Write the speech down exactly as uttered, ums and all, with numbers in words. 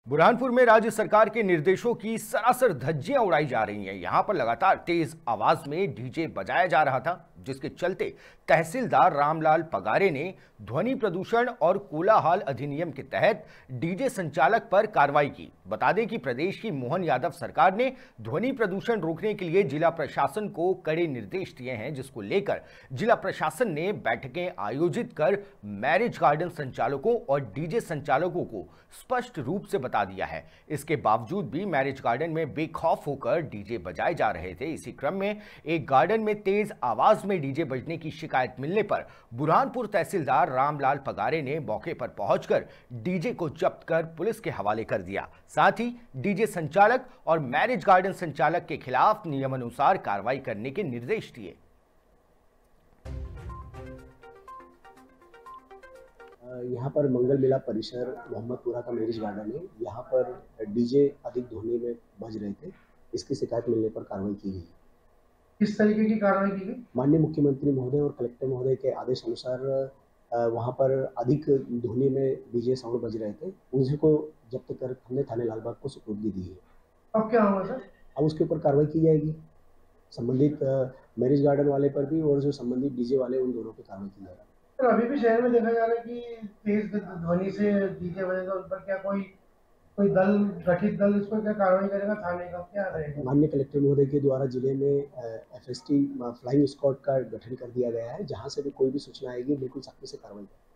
बुरहानपुर में राज्य सरकार के निर्देशों की सरासर धज्जियां उड़ाई जा रही हैं। यहां पर लगातार तेज आवाज में डीजे बजाया जा रहा था, जिसके चलते तहसीलदार रामलाल पगारे ने ध्वनि प्रदूषण और कोलाहल अधिनियम के तहत डीजे संचालक पर कार्रवाई की। बता दें कि प्रदेश की मोहन यादव सरकार ने ध्वनि प्रदूषण रोकने के लिए जिला प्रशासन को कड़े निर्देश दिए हैं, जिसको लेकर जिला प्रशासन ने बैठकें आयोजित कर मैरिज गार्डन संचालकों और डीजे संचालकों को स्पष्ट रूप से बता दिया है। इसके बावजूद भी मैरिज गार्डन में बेखौफ होकर डीजे बजाए जा रहे थे। इसी क्रम में एक गार्डन में तेज आवाज में डीजे बजने की शिकायत मिलने पर बुरहानपुर तहसीलदार रामलाल पगारे ने मौके पर पहुंचकर डीजे को जब्त कर पुलिस के हवाले कर दिया। साथ ही डीजे संचालक और मैरिज गार्डन संचालक के खिलाफ नियमानुसार कार्रवाई करने के निर्देश दिए। यहाँ पर मंगल मेला परिसर मोहम्मदपुरा का मैरिज गार्डन है। यहाँ पर डीजे अधिक ध्वनि में बज रहे थे। इसकी शिकायत मिलने पर कार्रवाई की गई। किस तरीके की कार्रवाई की गई? माननीय मुख्यमंत्री महोदय और कलेक्टर महोदय के आदेश अनुसार वहाँ पर अधिक ध्वनि में डीजे साउंड बज रहे थे। उन्हीं को जब्त कर हमने थाने लालबाग को सुपुर्दगी दी है। अब क्या होगा सर? अब उसके ऊपर कार्रवाई की जाएगी। संबंधित मैरिज गार्डन वाले पर भी और जो संबंधित डीजे वाले उन दोनों पर कार्रवाई की जाएगी। सर, अभी भी शहर में देखा जा रहा है कि तेज ध्वनि से डीजे बजेगा, उन पर क्या कोई कोई दल गठित दल इस पर क्या कार्रवाई करेगा? थाने का क्या रहेगा? माननीय कलेक्टर महोदय के द्वारा जिले में एफएसटी फ्लाइंग स्क्वाड का गठन कर दिया गया है। जहां से भी कोई भी सूचना आएगी बिल्कुल सख्ती से कार्रवाई करेंगे।